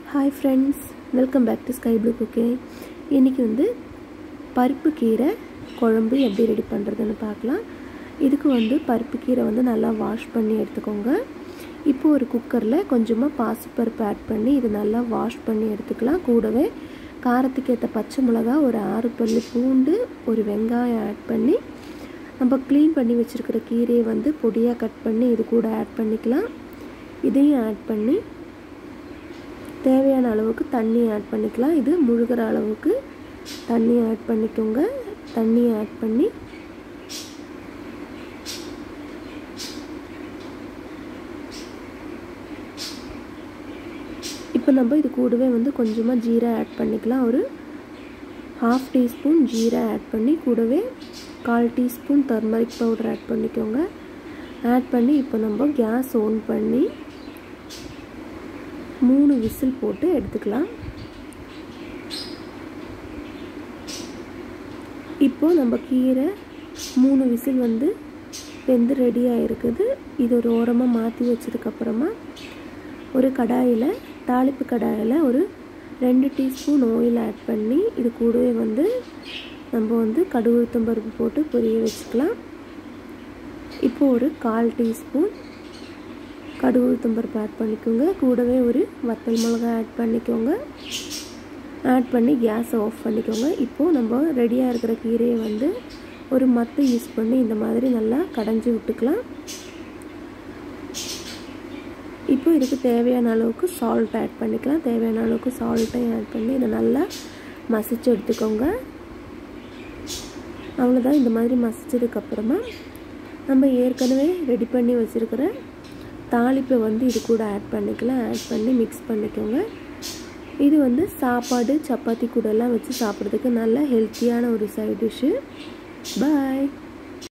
Hi friends, welcome back to Sky Blue Cooking. இன்னைக்கு வந்து பருப்பு கீரை குழம்பு எப்படி ரெடி பண்றதுன்னு பார்க்கலாம். இதுக்கு வந்து பருப்பு கீரை வந்து நல்லா வாஷ் பண்ணி எடுத்துக்கோங்க. இப்போ ஒரு குக்கர்ல கொஞ்சமா பாசிப்பருப்பு ஆட் பண்ணி இது நல்லா வாஷ் பண்ணி எடுத்துக்கலாம். கூடவே காரத்துக்கு ஏத்த பச்சை மிளகாய், ஒரு 6 பல்லு பூண்டு, ஒரு வெங்காயம் ஆட் பண்ணி நம்ம க்ளீன் பண்ணி வச்சிருக்கிற கீரையை வந்து பொடியா கட் பண்ணி இது கூட ஆட் பண்ணிக்கலாம். இதையும் ஆட் பண்ணி தேவையான அளவுக்கு தண்ணி ஆட் பண்ணிக்கலாம். இது முழுகிற அளவுக்கு தண்ணி ஆட் பண்ணிக்கோங்க. தண்ணி ஆட் பண்ணி இப்போ நம்ம இது கூடவே வந்து கொஞ்சமா ஜீரா ஆட் பண்ணிக்கலாம். ஒரு 1/2 டீஸ்பூன் ஜீரா ஆட் பண்ணி கூடவே 1/4 டீஸ்பூன் டர்மரிக் பவுடர் ஆட் பண்ணிக்கோங்க. ஆட் பண்ணி இப்போ நம்ம கேஸ் ஆன் பண்ணி 3 விசில் போட்டு எடுத்துக்கலாம். இப்போ நம்ம கீரை 3 விசில் வந்து வெந்து ரெடியாக இருக்குது. இது ஒரு ஓரமாக மாற்றி வச்சதுக்கு அப்புறமா ஒரு கடாயில், தாளிப்பு கடாயில் ஒரு 2 டீஸ்பூன் ஆயில் ஆட் பண்ணி இது கூடவே வந்து நம்ம வந்து கடுகு உளுத்தம் பருப்பு போட்டு பொரிய வச்சுக்கலாம். இப்போ ஒரு 1/4 டீஸ்பூன் கடுகு உளுத்தம் பருப்பு ஆட் பண்ணிக்கோங்க. கூடவே ஒரு வத்தல் மிளகாய் ஆட் பண்ணிக்கோங்க. ஆட் பண்ணி கேஸை ஆஃப் பண்ணிக்கோங்க. இப்போது நம்ம ரெடியாக இருக்கிற கீரையை வந்து ஒரு மத்து யூஸ் பண்ணி இந்த மாதிரி நல்லா கடைஞ்சி விட்டுக்கலாம். இப்போ இதுக்கு தேவையான அளவுக்கு சால்ட் ஆட் பண்ணிக்கலாம். தேவையான அளவுக்கு சால்ட்டையும் ஆட் பண்ணி இதை நல்லா மசிச்சு எடுத்துக்கோங்க. அவ்வளோதான். இந்த மாதிரி மசிச்சதுக்கப்புறமா நம்ம ஏற்கனவே ரெடி பண்ணி வச்சுருக்கிற தாளிப்பை வந்து இது கூட ஆட் பண்ணிக்கலாம். ஆட் பண்ணி மிக்ஸ் பண்ணிக்கோங்க. இது வந்து சாப்பாடு, சப்பாத்தி கூடலாம் வச்சு சாப்பிட்றதுக்கு நல்ல ஹெல்த்தியான ஒரு சைட் டிஷ்ஷு. பாய்.